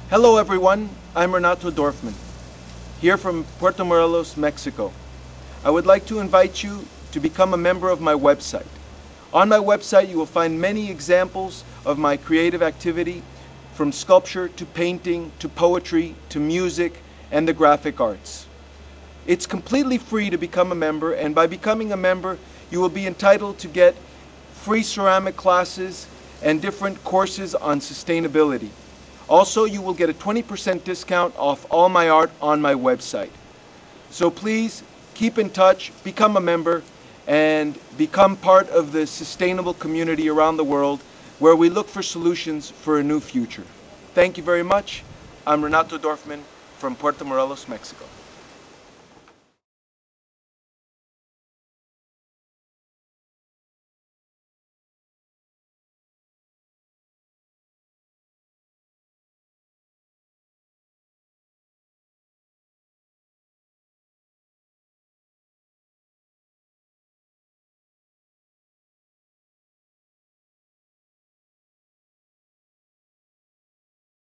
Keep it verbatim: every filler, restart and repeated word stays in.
Hello everyone, I'm Renato Dorfman, here from Puerto Morelos, Mexico. I would like to invite you to become a member of my website. On my website you will find many examples of my creative activity, from sculpture to painting to poetry to music and the graphic arts. It's completely free to become a member, and by becoming a member you will be entitled to get free ceramic classes and different courses on sustainability. Also, you will get a twenty percent discount off all my art on my website. So please keep in touch, become a member, and become part of the sustainable community around the world where we look for solutions for a new future. Thank you very much. I'm Renato Dorfman from Puerto Morelos, Mexico.